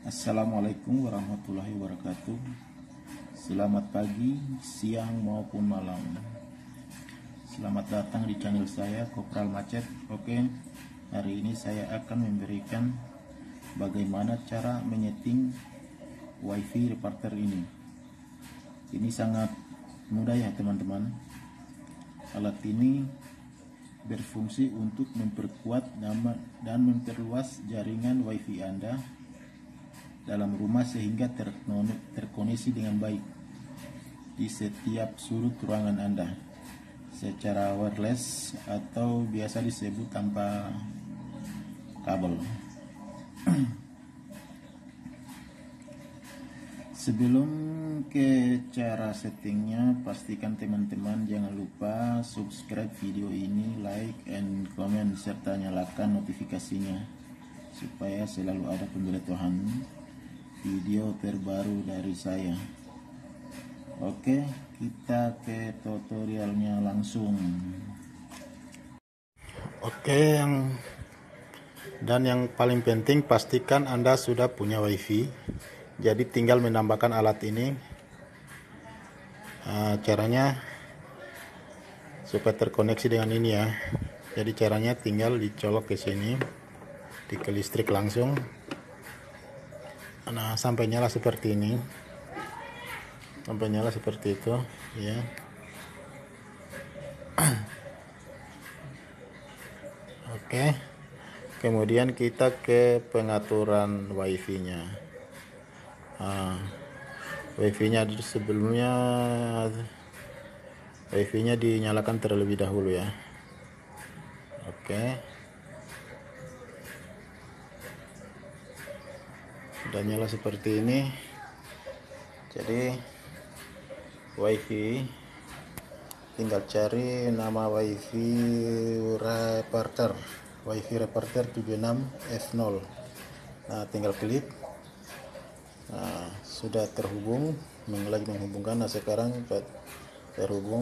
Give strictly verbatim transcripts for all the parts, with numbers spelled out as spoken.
Assalamualaikum warahmatullahi wabarakatuh. Selamat pagi, siang maupun malam. Selamat datang di channel saya Kopral Macet. Oke, hari ini saya akan memberikan bagaimana cara menyeting WiFi reporter ini. Ini sangat mudah ya teman-teman. Alat ini berfungsi untuk memperkuat dan memperluas jaringan WiFi Anda dalam rumah sehingga terkoneksi dengan baik di setiap sudut ruangan Anda secara wireless atau biasa disebut tanpa kabel. Sebelum ke cara settingnya, pastikan teman-teman jangan lupa subscribe video ini, like and comment, serta nyalakan notifikasinya supaya selalu ada pemberitahuan video terbaru dari saya. Oke, kita ke tutorialnya langsung. Oke, yang dan yang paling penting pastikan Anda sudah punya WiFi. Jadi tinggal menambahkan alat ini. Nah, caranya supaya terkoneksi dengan ini ya. Jadi caranya tinggal dicolok ke sini, di ke listrik langsung. Nah, sampai nyala seperti ini, sampai nyala seperti itu ya. Oke, kemudian kita ke pengaturan WiFi nya. Nah, WiFi nya sebelumnya WiFi nya dinyalakan terlebih dahulu ya. Oke, sudah nyala seperti ini. Jadi WiFi tinggal cari nama WiFi reporter, WiFi reporter tujuh enam F nol. Nah, tinggal klik. Nah, sudah terhubung, lagi menghubungkan. Nah, sekarang terhubung.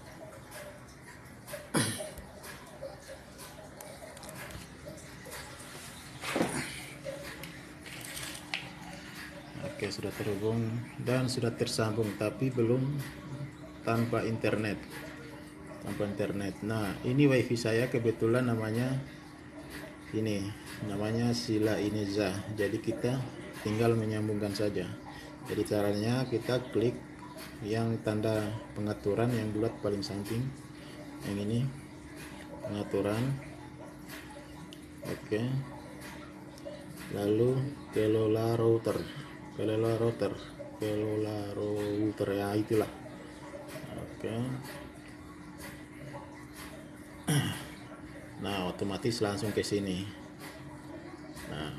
Oke, sudah terhubung dan sudah tersambung, tapi belum tanpa internet. Tanpa internet. Nah, ini WiFi saya kebetulan namanya ini, namanya Sila Ineza. Jadi kita tinggal menyambungkan saja. Jadi caranya kita klik yang tanda pengaturan yang bulat paling samping, yang ini pengaturan. Oke, lalu kelola router, kelola router, kelola router ya, itulah. Oke, nah otomatis langsung ke sini. Nah,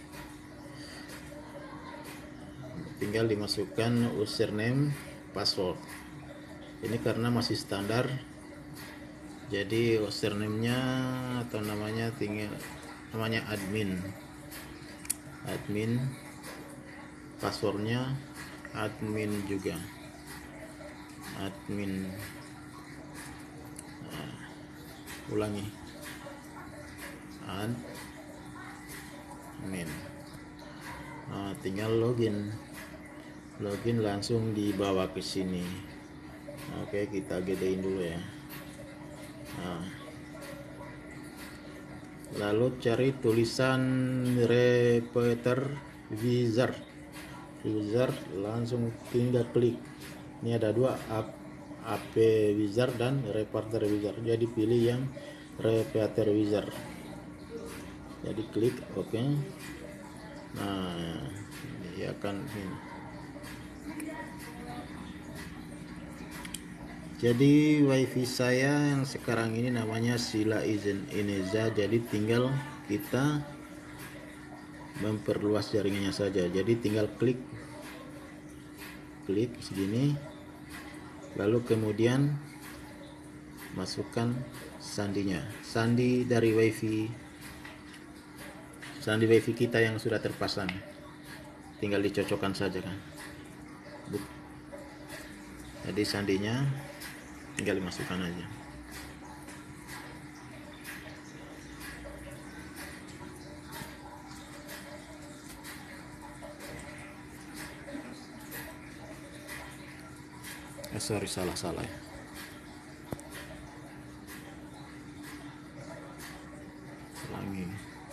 tinggal dimasukkan username, password. Ini karena masih standar, jadi username-nya atau namanya tinggal namanya admin, admin, passwordnya admin juga, admin. Nah, ulangi, admin. Nah, tinggal login. Login langsung dibawa ke sini. Oke, kita gedein dulu ya. Nah, lalu cari tulisan repeater wizard, wizard langsung tinggal klik. Ini ada dua, A P wizard dan repeater wizard. Jadi pilih yang repeater wizard. Jadi klik oke. Nah, ini akan ini. Jadi WiFi saya yang sekarang ini namanya Sila Ineza. Jadi tinggal kita memperluas jaringannya saja. Jadi tinggal klik, klik segini, lalu kemudian masukkan sandinya, sandi dari WiFi, sandi WiFi kita yang sudah terpasang. Tinggal dicocokkan saja kan. Jadi sandinya tinggal dimasukkan aja. sorry, salah salah ya. Ulangi.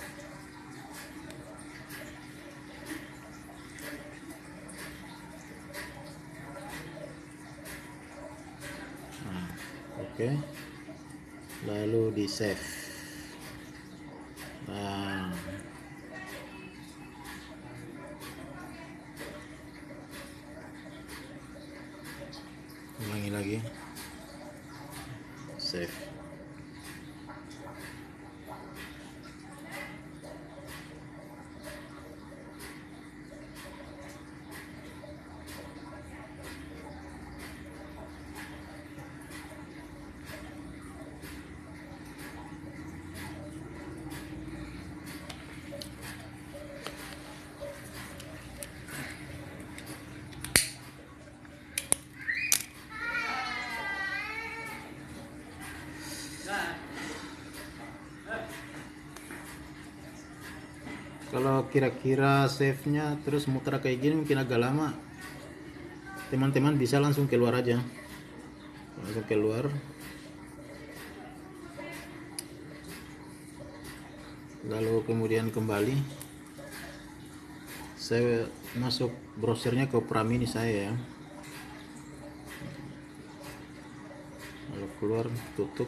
Nah, oke okay. Lalu di save. Nah, ulangi lagi, save. Kalau kira-kira save-nya terus muter kayak gini mungkin agak lama, teman-teman bisa langsung keluar aja, langsung keluar, lalu kemudian kembali. Saya masuk browsernya ke Opera Mini saya ya, lalu keluar, tutup.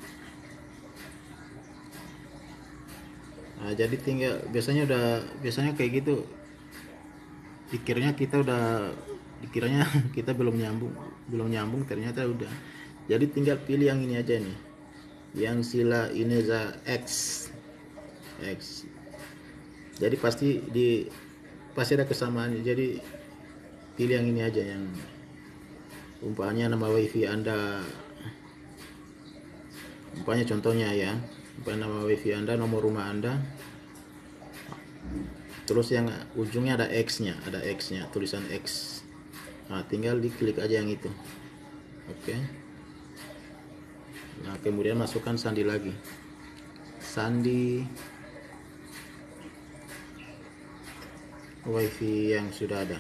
Nah, jadi tinggal biasanya udah biasanya kayak gitu, dikiranya kita udah dikiranya kita belum nyambung belum nyambung ternyata udah. Jadi tinggal pilih yang ini aja nih, yang Sila Ineza X X. Jadi pasti di pasti ada kesamaan. Jadi pilih yang ini aja, yang umpamanya nama wifi Anda, umpamanya contohnya ya, umpamanya nama wifi Anda, nomor rumah Anda, terus yang ujungnya ada X nya ada X nya tulisan X. Nah, tinggal diklik aja yang itu. Oke. Nah, kemudian masukkan sandi lagi, sandi wifi yang sudah ada.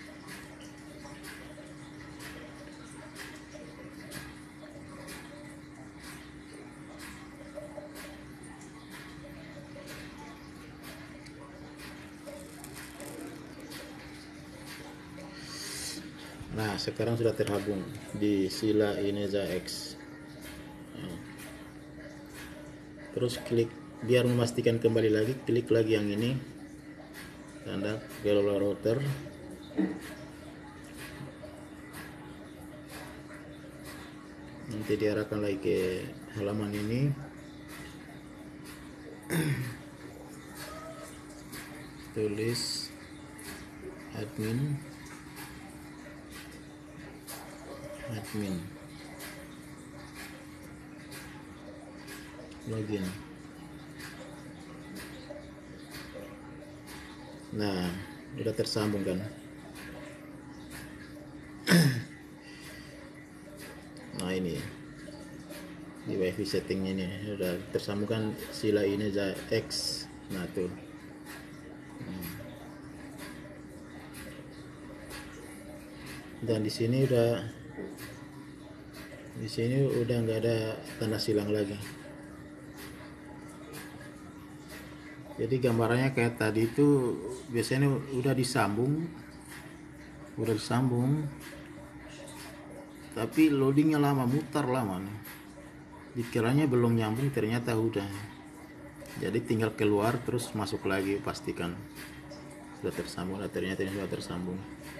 Nah, sekarang sudah terhubung di Sila Ineza X. Nah, terus klik, biar memastikan kembali lagi, klik lagi yang ini, tanda global router. Nanti diarahkan lagi ke halaman ini. Tulis admin admin login. Nah, udah tersambung kan. Nah, ini di wifi settingnya ini udah tersambung kan, Sila Ineza X. Nah, tuh. Hmm. Dan di sini udah di sini udah nggak ada tanda silang lagi. Jadi gambarannya kayak tadi itu, biasanya udah disambung udah disambung tapi loadingnya lama, mutar lama nih. Dikiranya belum nyambung, ternyata udah. Jadi tinggal keluar terus masuk lagi, pastikan sudah tersambung. Nah, ternyata ini sudah tersambung.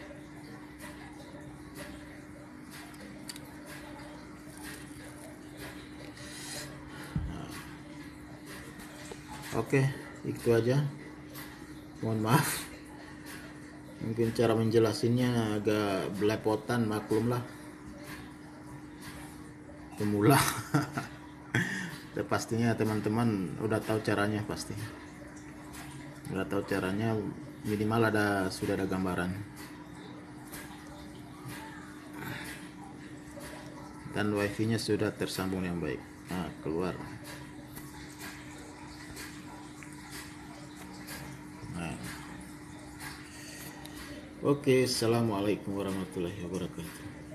Oke, itu aja. Mohon maaf, mungkin cara menjelasinnya agak belepotan, maklum lah, pemula. Dan pastinya teman-teman udah tahu caranya, pasti udah tahu caranya, minimal ada sudah ada gambaran. Dan wifi nya sudah tersambung yang baik. Nah, keluar. Oke, assalamualaikum warahmatullahi wabarakatuh.